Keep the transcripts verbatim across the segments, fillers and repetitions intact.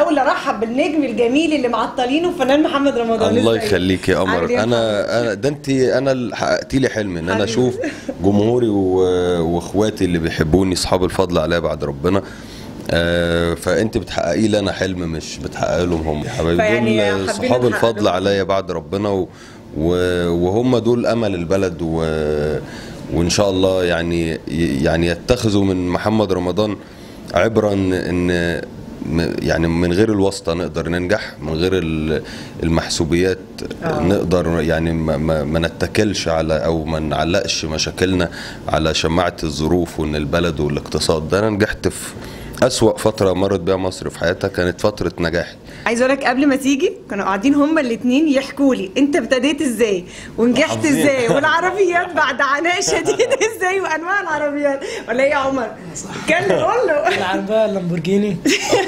الاول ارحب بالنجم الجميل اللي معطلينه فنان محمد رمضان. الله يخليك يا قمر. انا انا ده انت انا اللي حققتي لي حلمي ان انا اشوف جمهوري واخواتي اللي بيحبوني اصحاب الفضل عليا بعد ربنا. آه فانت بتحققي لي انا حلم مش بتحقق لهم هم. حبايبي دول صحاب الفضل عليا بعد ربنا و وهم دول امل البلد و وان شاء الله يعني يعني يتخذوا من محمد رمضان عبره ان يعني من غير الواسطه نقدر ننجح، من غير المحسوبيات أوه. نقدر يعني ما, ما نتكلش على او ما نعلقش مشاكلنا على شماعه الظروف وان البلد والاقتصاد. ده انا نجحت في أسوأ فترة مرت بيها مصر في حياتها، كانت فترة نجاحي. عايز اقول لك قبل ما تيجي كانوا قاعدين هما الاثنين يحكوا لي انت ابتديت ازاي ونجحت ازاي والعربيات بعد عناء شديد ازاي وانواع العربيات، ولا ايه يا عمر؟ اتكلم قول له. العربية اللامبورجيني.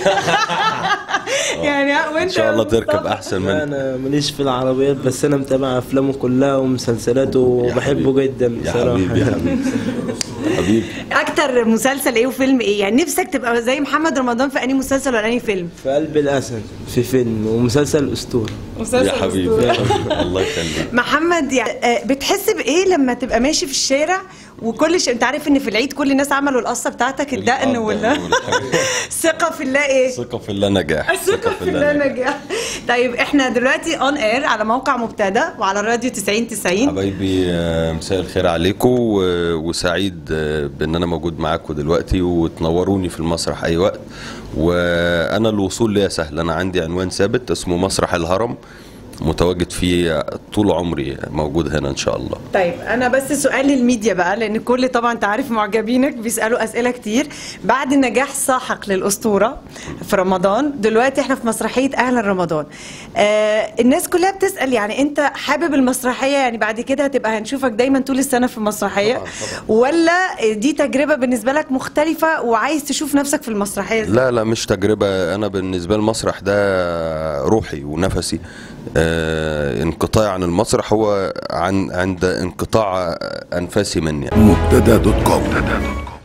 يعني وانت ان شاء الله تركب احسن مني. انا ماليش في العربيات بس انا متابع افلامه كلها ومسلسلاته وبحبه جدا بصراحه. يا حبيبي يا حبيبي حبيبي. اكتر مسلسل ايه وفيلم ايه؟ يعني نفسك تبقى زي محمد رمضان في انهي مسلسل ولا انهي فيلم؟ في قلب الاسد في فيلم ومسلسل اسطوره. مسلسل يا حبيبي يا حبيبي الله يخليك. محمد يعني بتحس بايه لما تبقى ماشي في الشارع وكل شيء؟ انت عارف ان في العيد كل الناس عملوا القصه بتاعتك الدقن ولا ثقه في الله ايه؟ ثقه في الله نجاح. ثقه في الله نجاح. طيب احنا دلوقتي اون اير على موقع مبتدأ وعلى الراديو تسعين تسعين. حبايبي مساء الخير عليكم وسعيد بان انا موجود معاكم دلوقتي وتنوروني في المسرح اي وقت. وانا الوصول ليا سهل، انا عندي عنوان ثابت اسمه مسرح الهرم متواجد فيه طول عمري، موجود هنا ان شاء الله. طيب انا بس سؤال للميديا بقى، لان كل طبعا انت عارف معجبينك بيسالوا اسئله كتير. بعد النجاح الساحق للاسطوره في رمضان، دلوقتي احنا في مسرحيه اهلا رمضان. آه الناس كلها بتسال يعني انت حابب المسرحيه؟ يعني بعد كده هتبقى هنشوفك دايما طول السنه في المسرحيه طبعا طبعا. ولا دي تجربه بالنسبه لك مختلفه وعايز تشوف نفسك في المسرحيه؟ لا لا مش تجربه، انا بالنسبه المسرح ده روحي ونفسي. آه انقطاعي عن المسرح هو عن عند انقطاع انفاسي مني. مبتدأ دوت كوم.